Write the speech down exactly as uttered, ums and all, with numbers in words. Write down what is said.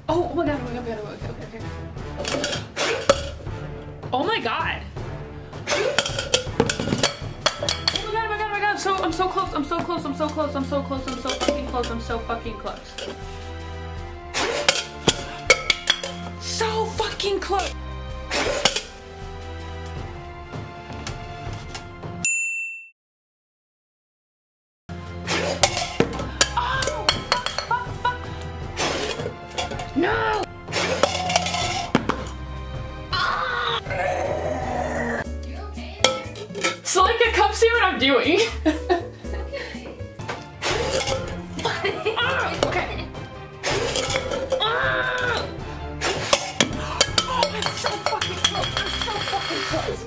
Oh, oh my god, oh my god, oh my god, okay, okay, okay. Oh my god. Oh my god, oh my god, oh my god, so, I'm so close, I'm so close, I'm so close, I'm so close, I'm so fucking close, I'm so fucking close. So fucking close. No! Ah! You okay there? So like, come see what I'm doing. Okay. Ah, okay. Ah! Oh, I'm so fucking close. I'm so fucking close.